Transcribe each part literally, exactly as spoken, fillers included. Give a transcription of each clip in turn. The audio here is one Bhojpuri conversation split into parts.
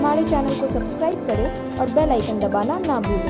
हमारे चैनल को सब्सक्राइब करें और बेल आइकन दबाना ना भूलें।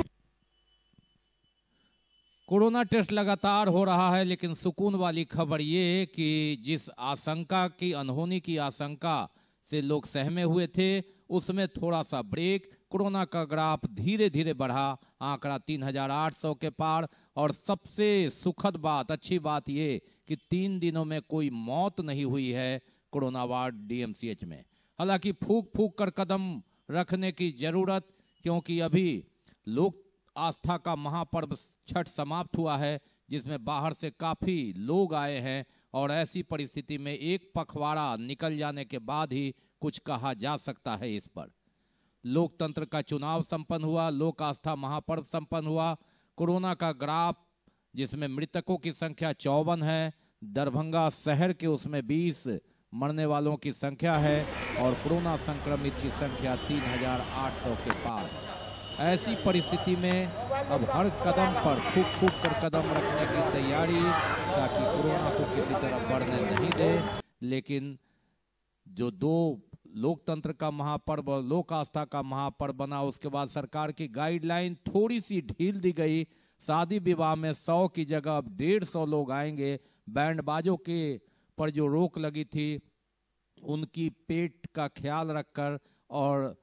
कोरोना टेस्ट लगातार हो रहा है, लेकिन सुकून वाली खबर ये कि जिस आशंका की अनहोनी की आशंका से लोग सहमे हुए थे, उसमें थोड़ा सा ब्रेक। कोरोना का ग्राफ धीरे धीरे बढ़ा, आंकड़ा तीन हजार आठ सौ के पार। और सबसे सुखद बात, अच्छी बात ये कि तीन दिनों में कोई मौत नहीं हुई है कोरोना वार्ड डीएमसीएच में। हालांकि फूक फूक कर कदम रखने की जरूरत, क्योंकि अभी लोक आस्था का महापर्व छठ समाप्त हुआ है, जिसमें बाहर से काफी लोग आए हैं। और ऐसी परिस्थिति में एक पखवाड़ा निकल जाने के बाद ही कुछ कहा जा सकता है इस पर। लोकतंत्र का चुनाव संपन्न हुआ, लोक आस्था महापर्व संपन्न हुआ। कोरोना का ग्राफ, जिसमें मृतकों की संख्या चौवन है, दरभंगा शहर के उसमें बीस मरने वालों की संख्या है, और कोरोना संक्रमित की संख्या तीन हजार आठ सौ के पार है। ऐसी परिस्थिति में अब हर कदम पर फूक फूक कर कदम रखने की तैयारी, ताकि कोरोना को किसी तरह बढ़ने नहीं दे। लेकिन जो दो लोकतंत्र का महापर्व, लोक आस्था का महापर्व बना, उसके बाद सरकार की गाइडलाइन थोड़ी सी ढील दी गई। शादी विवाह में सौ की जगह अब डेढ़ सौ लोग आएंगे। बैंड बाजों के पर जो रोक लगी थी, उनकी पेट का ख्याल रखकर और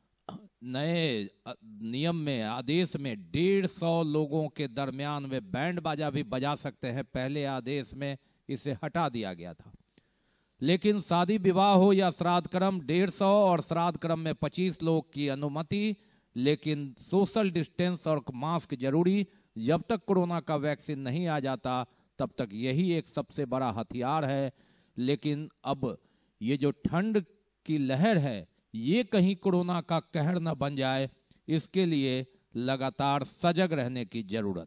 नए नियम में, आदेश में डेढ़ सौ लोगों के दरमियान वे बैंड बाजा भी बजा सकते हैं। पहले आदेश में इसे हटा दिया गया था। लेकिन शादी विवाह हो या श्राद्ध कर्म, डेढ़ सौ और श्राद्ध कर्म में पच्चीस लोग की अनुमति। लेकिन सोशल डिस्टेंस और मास्क जरूरी। जब तक कोरोना का वैक्सीन नहीं आ जाता, तब तक यही एक सबसे बड़ा हथियार है। लेकिन अब ये जो ठंड की लहर है, ये कहीं कोरोना का कहर न बन जाए, इसके लिए लगातार सजग रहने की जरूरत।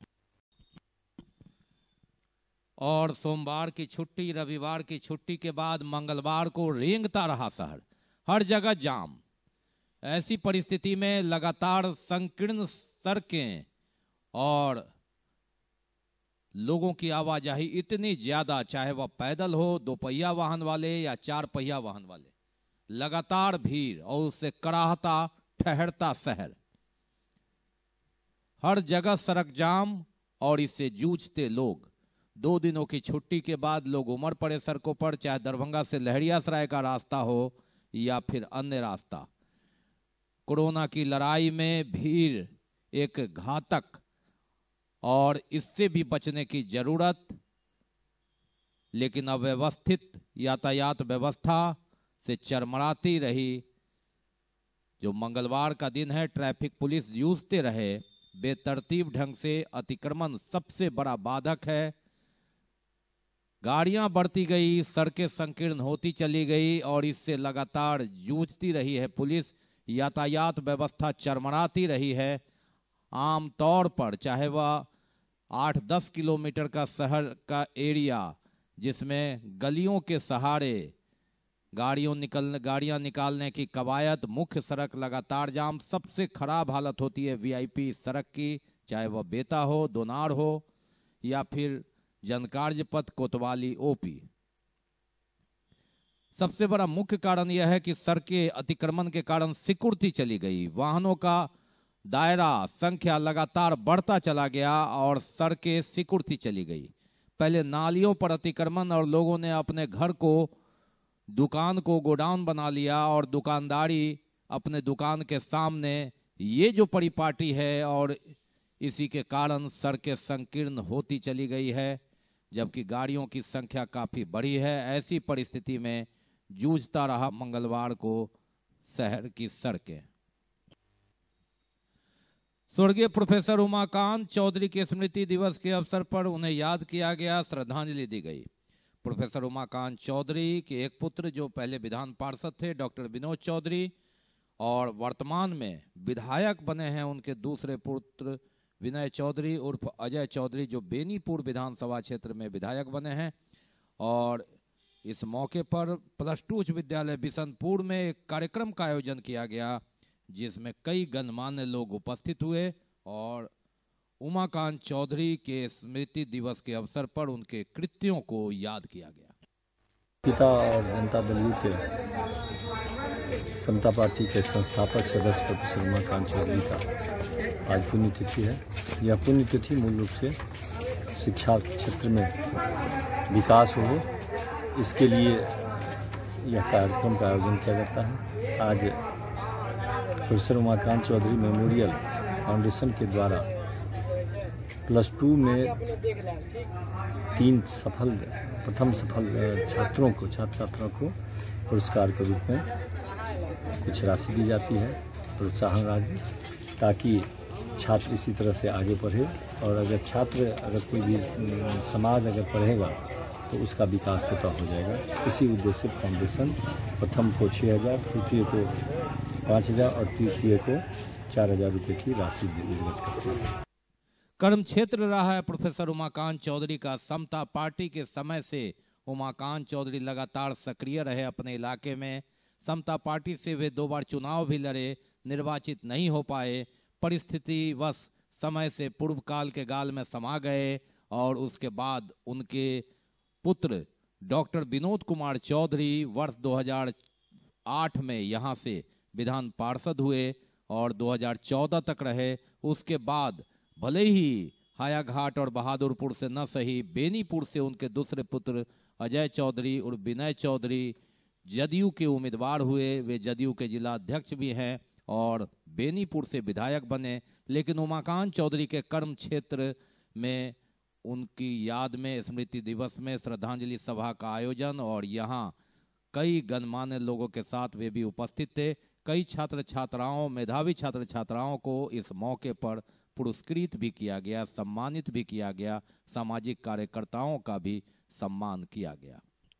और सोमवार की छुट्टी, रविवार की छुट्टी के बाद मंगलवार को रेंगता रहा शहर, हर जगह जाम। ऐसी परिस्थिति में लगातार संकीर्ण सड़कें और लोगों की आवाजाही इतनी ज्यादा, चाहे वह पैदल हो, दो पहिया वाहन वाले या चार पहिया वाहन वाले, लगातार भीड़ और उससे कराहता ठहरता शहर। हर जगह सड़क जाम और इससे जूझते लोग। दो दिनों की छुट्टी के बाद लोग उमड़ पड़े सड़कों पर, चाहे दरभंगा से लहरियासराय का रास्ता हो या फिर अन्य रास्ता। कोरोना की लड़ाई में भीड़ एक घातक, और इससे भी बचने की जरूरत। लेकिन अव्यवस्थित यातायात व्यवस्था से चरमराती रही। जो मंगलवार का दिन है, ट्रैफिक पुलिस जूझते रहे। बेतरतीब ढंग से अतिक्रमण सबसे बड़ा बाधक है। गाड़ियां बढ़ती गई, सड़कें संकीर्ण होती चली गई, और इससे लगातार जूझती रही है पुलिस। यातायात व्यवस्था चरमराती रही है। आम तौर पर चाहे वह आठ दस किलोमीटर का शहर का एरिया, जिसमें गलियों के सहारे गाड़ियों निकल गाड़ियां निकालने की कवायद, मुख्य सड़क लगातार जाम। सबसे खराब हालत होती है वीआईपी सड़क की, चाहे वह बेता हो, दोनार हो या फिर जनकार्य पथ, कोतवाली, ओपी। सबसे बड़ा मुख्य कारण यह है कि सड़कें अतिक्रमण के कारण सिकुड़ती चली गई। वाहनों का दायरा, संख्या लगातार बढ़ता चला गया और सड़कें सिकुड़ती चली गई। पहले नालियों पर अतिक्रमण, और लोगों ने अपने घर को, दुकान को गोडाउन बना लिया, और दुकानदारी अपने दुकान के सामने, ये जो परिपाटी है, और इसी के कारण सड़कें संकीर्ण होती चली गई है, जबकि गाड़ियों की संख्या काफी बढ़ी है। ऐसी परिस्थिति में जूझता रहा मंगलवार को शहर की सड़कें। स्वर्गीय प्रोफेसर उमाकांत चौधरी के स्मृति दिवस के अवसर पर उन्हें याद किया गया, श्रद्धांजलि दी गई। प्रोफेसर उमाकांत चौधरी के एक पुत्र, जो पहले विधान पार्षद थे, डॉक्टर विनोद चौधरी, और वर्तमान में विधायक बने हैं उनके दूसरे पुत्र विनय चौधरी उर्फ अजय चौधरी, जो बेनीपुर विधानसभा क्षेत्र में विधायक बने हैं। और इस मौके पर प्लस टू उच्च विद्यालय बिशनपुर में एक कार्यक्रम का आयोजन किया गया, जिसमें कई गणमान्य लोग उपस्थित हुए और उमाकांत चौधरी के स्मृति दिवस के अवसर पर उनके कृत्यों को याद किया गया। पिता और जनता दल थे समता पार्टी के संस्थापक सदस्य प्रोफेसर उमाकांत चौधरी का आज पुण्यतिथि है। यह पुण्यतिथि मूल रूप से शिक्षा क्षेत्र में विकास हो, इसके लिए यह कार्यक्रम का आयोजन किया जाता है। आज professor Umakant Chaudhary memorial foundation के द्वारा प्लस टू में तीन सफल प्रथम सफल छात्रों को छात्र छात्राओं को पुरस्कार के रूप में कुछ राशि दी जाती है, प्रोत्साहन राशि, ताकि छात्र इसी तरह से आगे बढ़े। और अगर छात्र अगर कोई भी समाज अगर पढ़ेगा तो उसका विकास होता हो जाएगा। इसी उद्देश्य से फाउंडेशन प्रथम को छः हज़ार, द्वितीय को पाँच हज़ार और तृतीय को चार हज़ार रुपये की राशि वितरित करती है। कर्म क्षेत्र रहा है प्रोफेसर उमाकांत चौधरी का। समता पार्टी के समय से उमाकांत चौधरी लगातार सक्रिय रहे अपने इलाके में। समता पार्टी से वे दो बार चुनाव भी लड़े, निर्वाचित नहीं हो पाए। परिस्थितिवश समय से पूर्व काल के गाल में समा गए और उसके बाद उनके पुत्र डॉक्टर विनोद कुमार चौधरी वर्ष दो हज़ार आठ में यहाँ से विधान पार्षद हुए और दो हज़ार चौदह तक रहे। उसके बाद भले ही हायाघाट और बहादुरपुर से न सही, बेनीपुर से उनके दूसरे पुत्र अजय चौधरी और विनय चौधरी जदयू के उम्मीदवार हुए। वे जदयू के जिला अध्यक्ष भी हैं और बेनीपुर से विधायक बने। लेकिन उमाकांत चौधरी के कर्म क्षेत्र में उनकी याद में स्मृति दिवस में श्रद्धांजलि सभा का आयोजन और यहाँ कई गणमान्य लोगों के साथ वे भी उपस्थित थे। कई छात्र छात्राओं मेधावी छात्र छात्राओं को इस मौके पर पुरस्कृत भी किया गया, सम्मानित भी किया गया। सामाजिक कार्यकर्ताओं का भी सम्मान किया गया।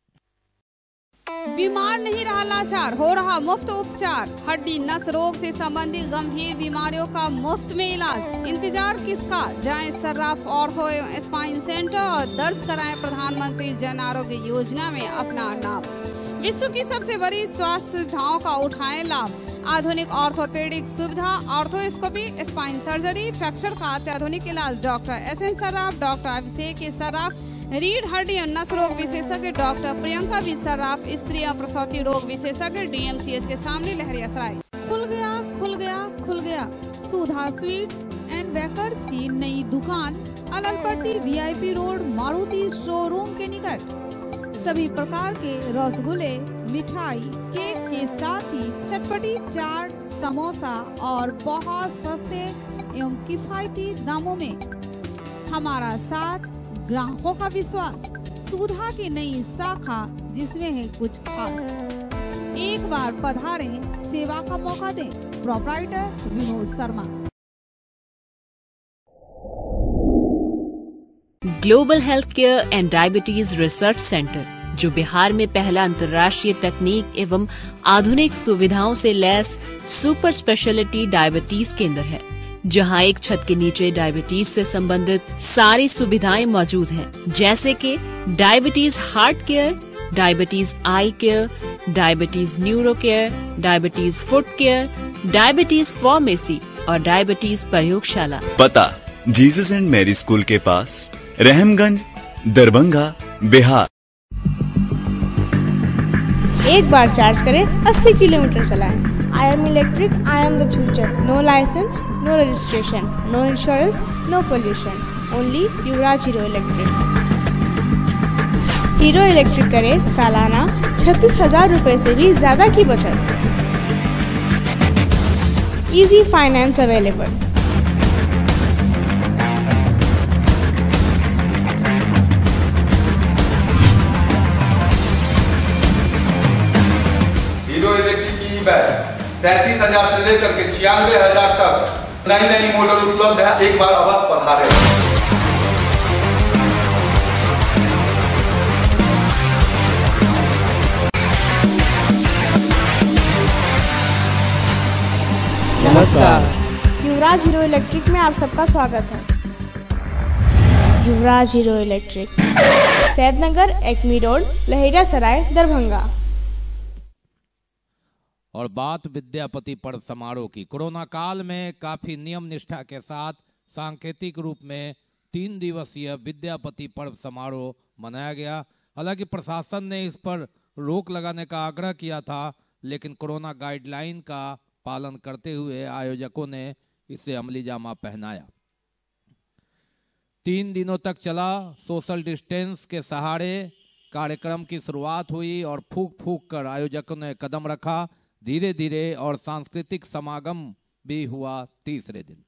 बीमार नहीं रहा लाचार, हो रहा मुफ्त उपचार। हड्डी नस रोग से संबंधित गंभीर बीमारियों का मुफ्त में इलाज। इंतजार किसका, जाएं सर्राफ ऑर्थो एवं स्पाइन सेंटर और दर्ज कराएं प्रधानमंत्री जन आरोग्य योजना में अपना नाम। विश्व की सबसे बड़ी स्वास्थ्य सुविधाओं का उठाएं लाभ। आधुनिक ऑर्थोपेडिक सुविधा, ऑर्थोस्कोपी, स्पाइन सर्जरी, फ्रैक्चर का अत्याधुनिक इलाज। Doctor S N Sarraf, doctor Abhishek K Sarraf, रीढ़ हड्डी और नस रोग विशेषज्ञ डॉक्टर प्रियंका बी सर्राफ, स्त्री और प्रसूति रोग विशेषज्ञ डीएमसीएच के सामने लहरियासराय। खुल गया खुल गया खुल गया सुधा स्वीट्स एंड बेकर्स की नई दुकान Allalpatti VIP road Maruti showroom के निकट। सभी प्रकार के रसगुल्ले, मिठाई, केक के साथ ही चटपटी चाट, समोसा और बहुत सस्ते एवं किफायती दामों में हमारा साथ, ग्राहकों का विश्वास। सुधा की नई शाखा जिसमें है कुछ खास। एक बार पधारें, सेवा का मौका दें। Proprietor Vinod Sharma. Global health care and diabetes research centre, जो बिहार में पहला अंतर्राष्ट्रीय तकनीक एवं आधुनिक सुविधाओं से लैस सुपर स्पेशलिटी डायबिटीज केंद्र है, जहां एक छत के नीचे डायबिटीज से संबंधित सारी सुविधाएं मौजूद हैं, जैसे कि diabetes heart care, diabetes eye care, diabetes neuro care, diabetes foot care, diabetes pharmacy और डायबिटीज प्रयोगशाला। पता जीसस एंड मैरी स्कूल के पास, रहमगंज, दरभंगा, बिहार। एक बार चार्ज करें, अस्सी किलोमीटर चलाएं। I am electric, I am the future. No license, no registration, no insurance, no pollution, only Yuvraj Hero electric. Hero electric करें सालाना छत्तीस हजार रुपए से भी ज्यादा की बचत। Easy finance available. Hero electric की बैग सैंतीस हजार से लेकर के छियानवे हजार तक नई नई मॉडल उपलब्ध है। एक बार अवश्य पधारें। नमस्कार, युवराज हीरो इलेक्ट्रिक में आप सबका स्वागत है। युवराज हीरो इलेक्ट्रिक, सैदनगर, एक्मी रोड, लहेरियासराय, दरभंगा। और बात विद्यापति पर्व समारोह की। कोरोना काल में काफी नियम निष्ठा के साथ सांकेतिक रूप में तीन दिवसीय विद्यापति पर्व समारोह मनाया गया। हालांकि प्रशासन ने इस पर रोक लगाने का आग्रह किया था, लेकिन कोरोना गाइडलाइन का पालन करते हुए आयोजकों ने इसे अमली जामा पहनाया। तीन दिनों तक चला सोशल डिस्टेंस के सहारे कार्यक्रम की शुरुआत हुई और फूक फूक कर आयोजकों ने कदम रखा। धीरे धीरे और सांस्कृतिक समागम भी हुआ तीसरे दिन।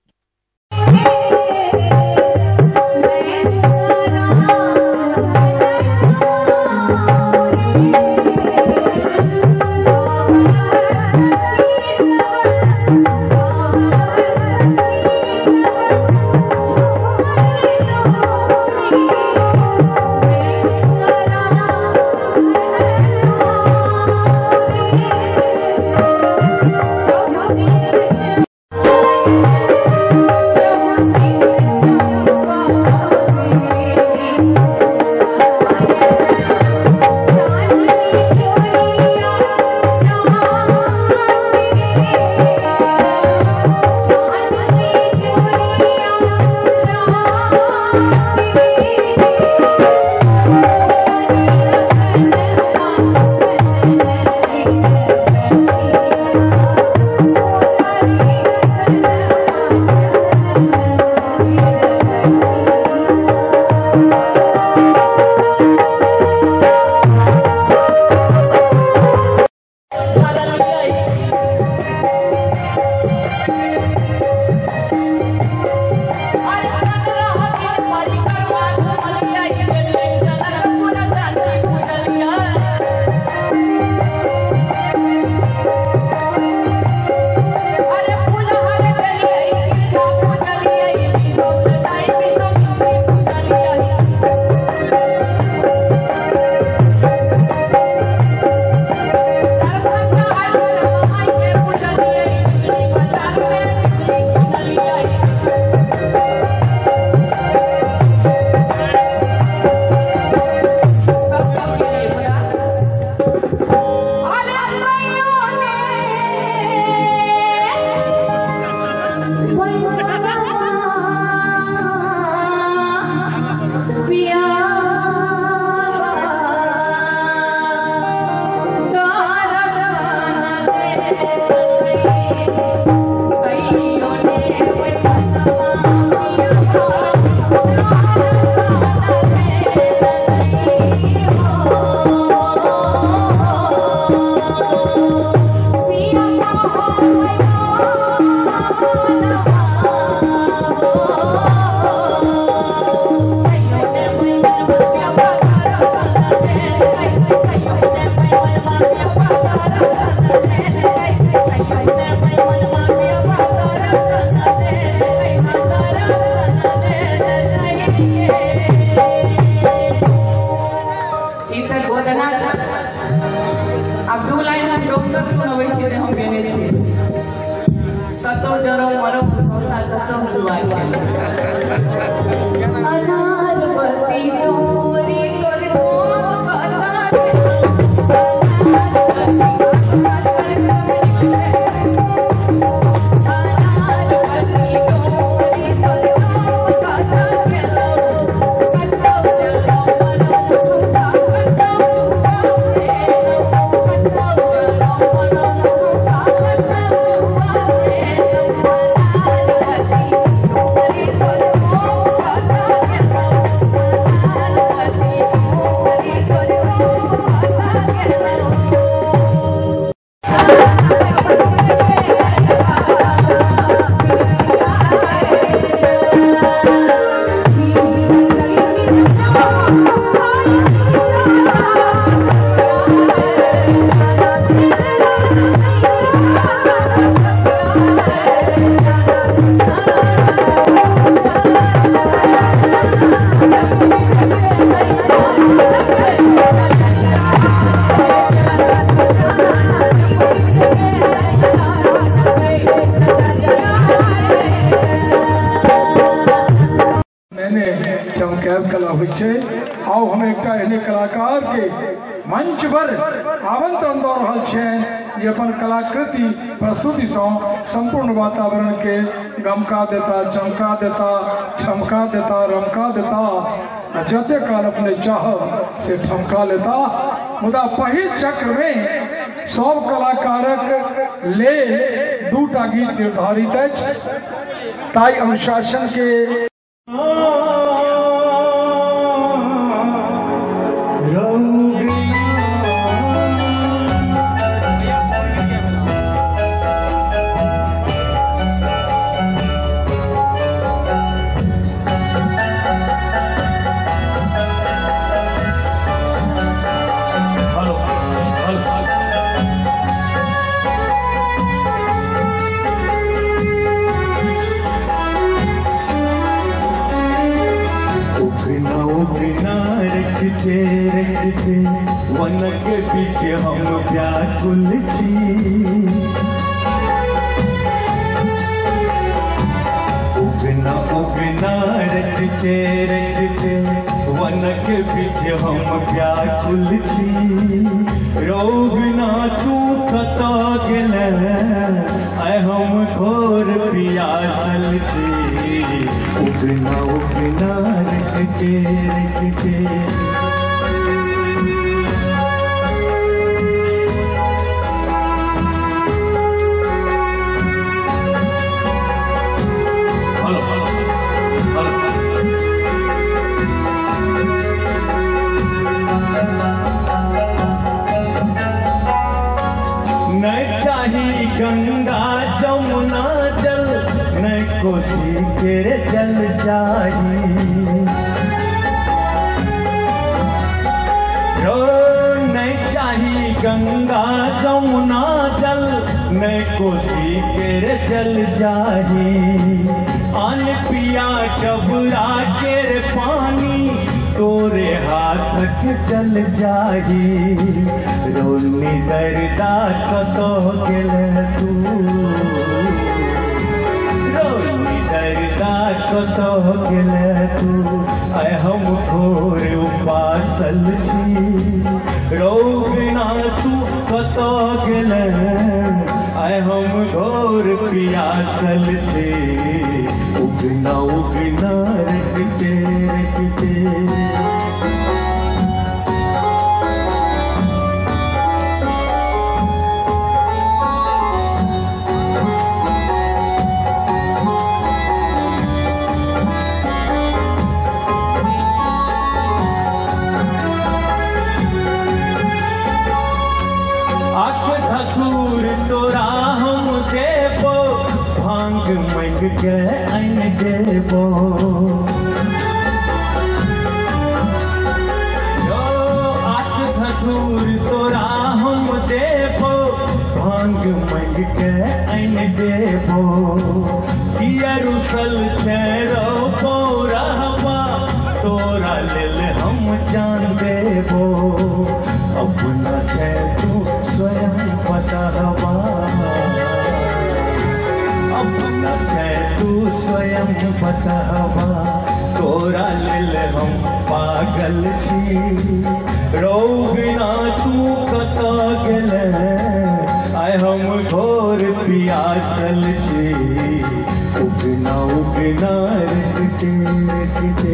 आओ हम एक कलाकार के मंच पर आमंत्रण दऽ रहल छनि जे अपन कलाकृति प्रस्तुति से संपूर्ण वातावरण के गमका देता, चमका देता, छमका देता, रमका देता, जते काल अपने चाहब से ठमका लेता। मुदा पहिल चक्र में सब कलाकारक ले दूटा गीत निर्धारित अछि, ताई अनुशासन के वन के पीछे हम व्याकुल छी, उगना उगना रटते रटते वन के पीछे हम व्याकुल छी। रोगना तू कता गेल आय हम घोर पियासल छी, उगना उगना रटते रटते गंगा जमुना जल न कोसी के जल जाही, रो नहीं चाही गंगा जमुना जल न कोसी के जल जाही। आन पिया डबरा के पानी तोरे हाथ चल जाही, रोनी दर्दा कतो गेल तू, रोनी दर्दा कतो गेल तू आय हम घोर उपासल छी। रोगना तू कतो गेल आय हम घोर पियासल छी, उगना उगना रटते रटते तोरा हम देबो भांग मंग के अन देबो, यो आठ धतूर तोरा हम देबो भांग मंग के अन देबो। रुसल छेरो रहबा तोरा लेल हम जान देबो, अपना छे तू स्वयं बतहबा, अपना छे तू स्वयं बतहबा। तोरा लेल हम पागल छी, रोगना तू कता गेल आय हम घोर पियासल छी, उगना उगना रटते रटते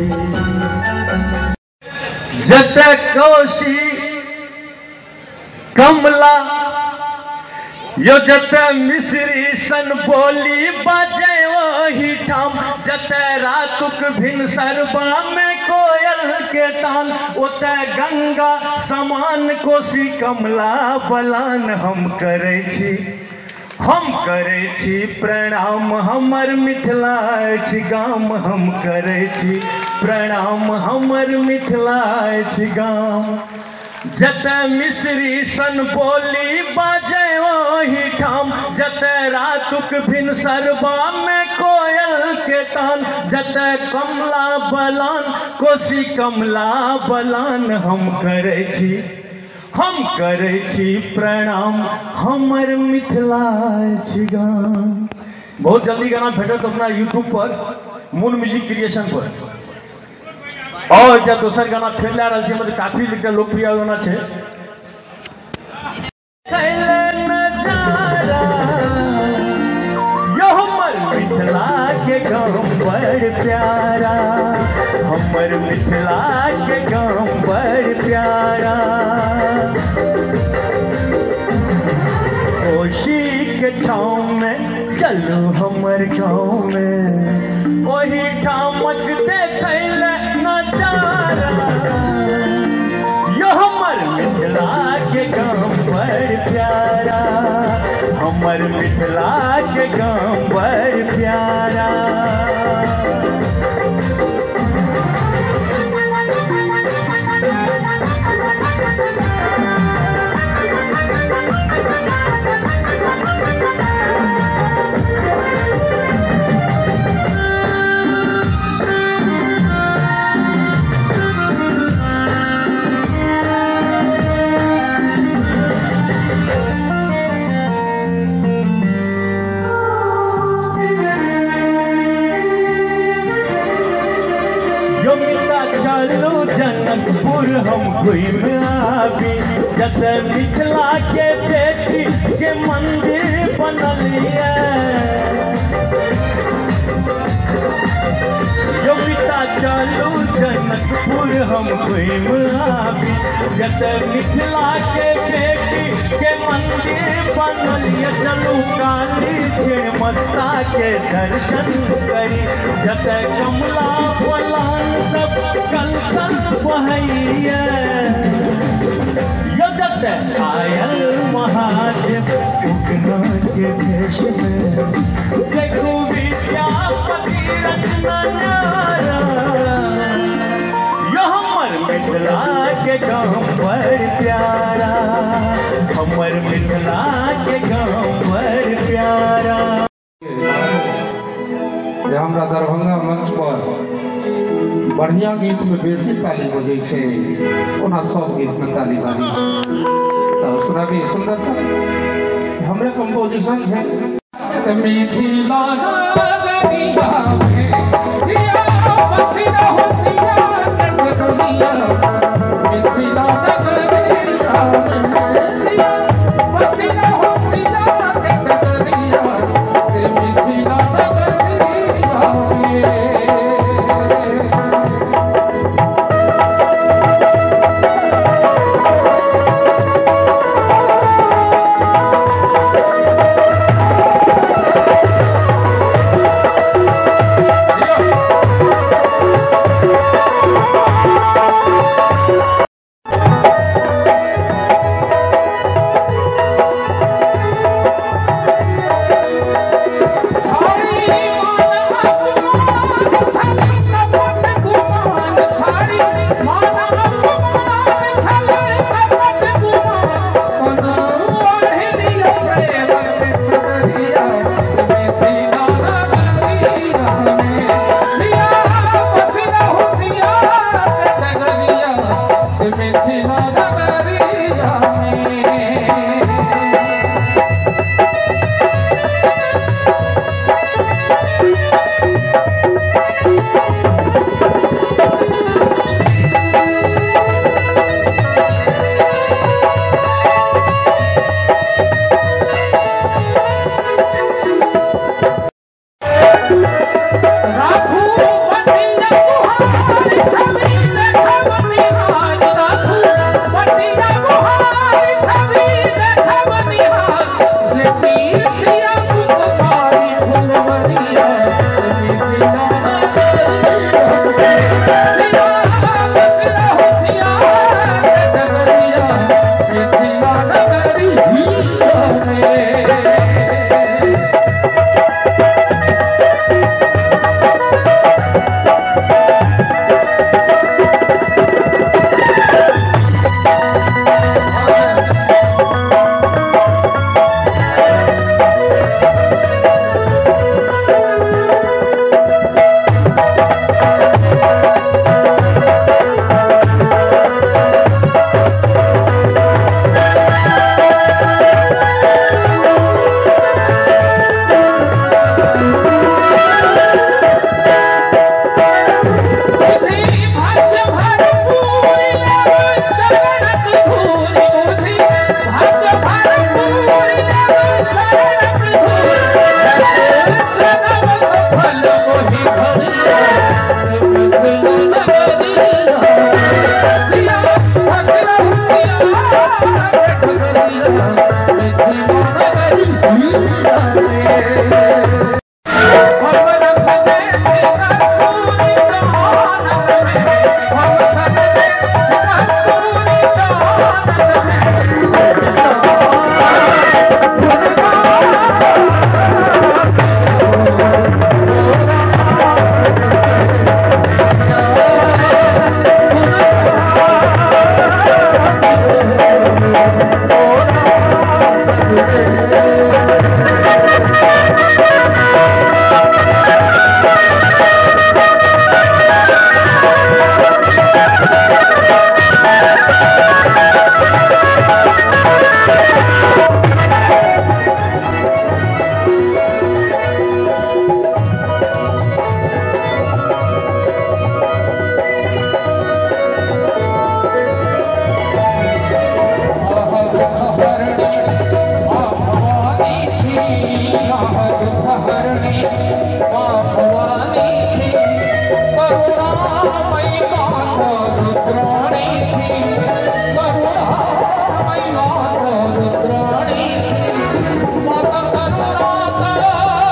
जत कोशी कमला यो जत मिश्री सन बोली बजे वही ठाम, जत रातुक भिनसरबा में कोयल के तान, उत गंगा समान कोशी कमला बलान हम करे छी, हम करे छी प्रणाम हमर मिथिला अछि गाम, हम करे छी प्रणाम हमर मिथिला अछि गाम। जत मिश्री सन बोली बाजे वही ठाम, जत रातुक भिनसरबा में कोयल के तान, जत कमला बलान कोशी कमला बलान हम करे छी, हम करे छी प्रणाम हमर मिथिला अछि गाम। बहुत जल्दी गाना भेटत अपना यूट्यूब पर मून म्यूजिक क्रिएशन पर, और जब दोसर गाना फेर ला रहल छै मतलब काफी एकटा लोकप्रिय गाना छै। यो हमर मिथिला के गाम बड़ प्यारा, हमर मिथिला के गाम बड़ प्यारा, चलो हमर गाँव में वही ठामक देखे नजारा यो हमर मिथिला के गाँव बड़ प्यारा हमर मिथिला के गाँव बड़ प्यारा जनकपुर हम घूम आबी जत मिथिला के बेटी के मंदिर बनलिए यो पिता चलू जनकपुर हम घूम आबी जत मिथिला के बेटी के मंदिर बनलिए चलू काली छिन्नमस्ता के दर्शन करी जत कमला बलान सब कल कल बहैया यो जत आयल महादेव उगना के देश में देखो विद्यापति रचना न्यारा यो हमर मिथिला के गाँव बड़ प्यारा हमर मिथिला के गाँव बड़ प्यारा। हमरा दरभंगा मंच पर बढ़िया गीत में बेसी ताली बजे छे ओना सब गीत में ताली बाजी तो सुना भी सुंदर सा हमरे कंपोजिशन छे से मिथिला नगरिया में जिया बसिया होसिया नगरिया मिथिला नगरिया में जिया बसिया होसिया नगरिया से मिथिला नगरिया में Yeah. दुखहरणी माँ भवानी छी करुणामयी माता रुद्राणी छी करुणामयी माता रुद्राणी छी माता करुणा करो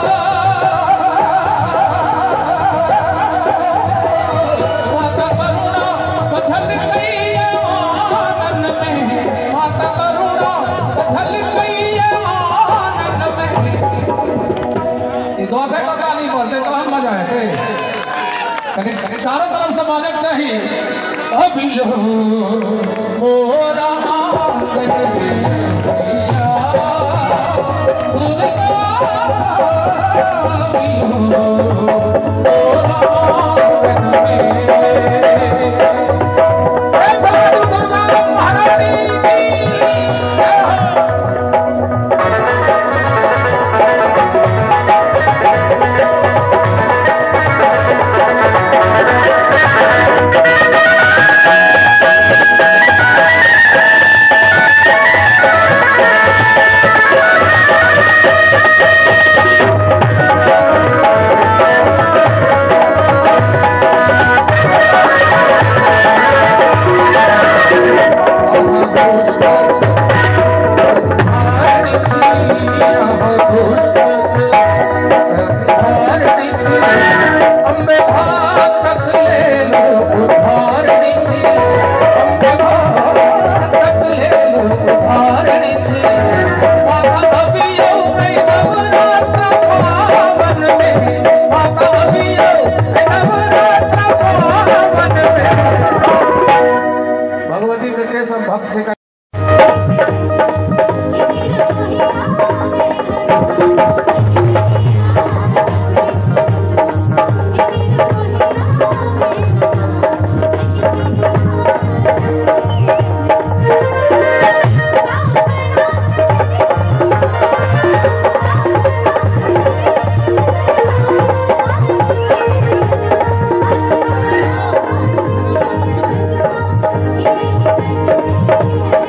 माता करुणा पछल गई आनंद में माता करुणा पछल गई आनंद में। ये दो से का गाली बोलते तो हम मजा है कहीं कहीं चारों तरफ से मालिक चाहिए अभी जो मोरा आंगन में खुद का अभी जो मोरा आंगन में भगवती के सब भक्त से Thank you.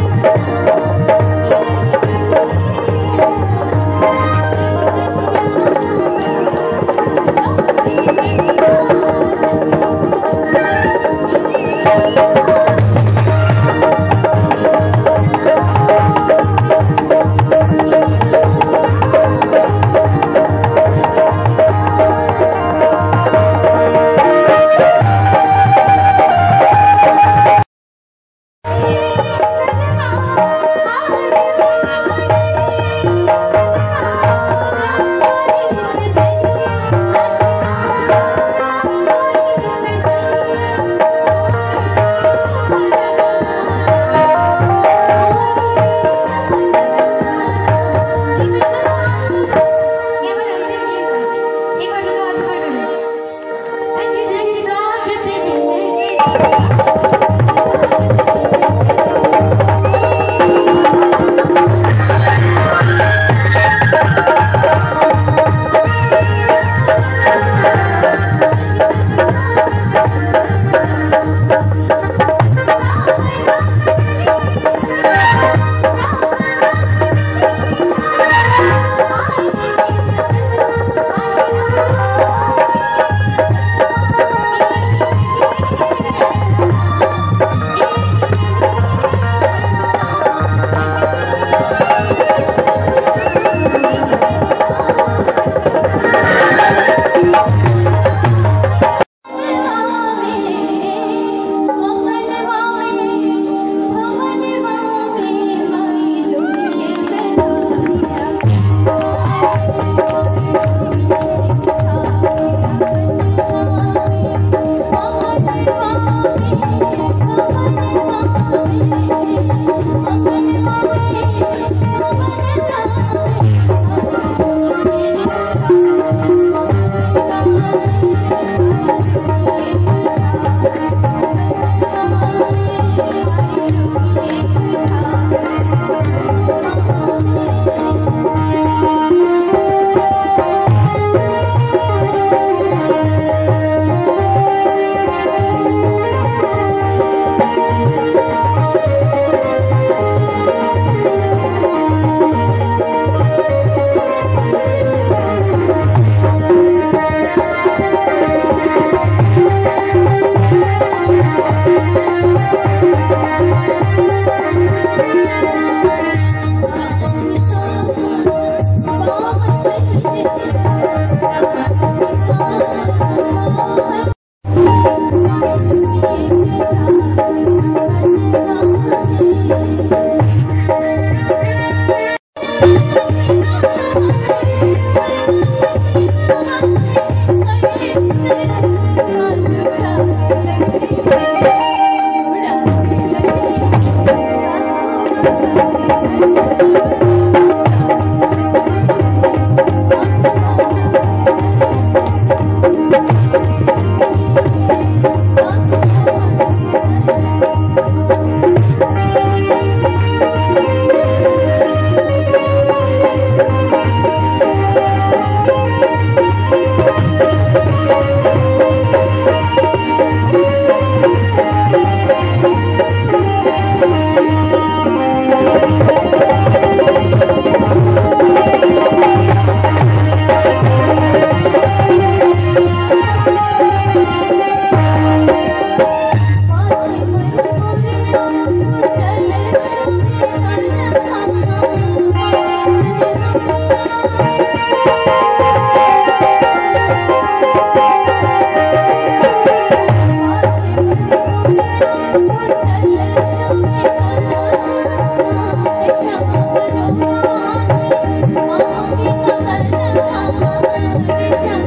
Thank you.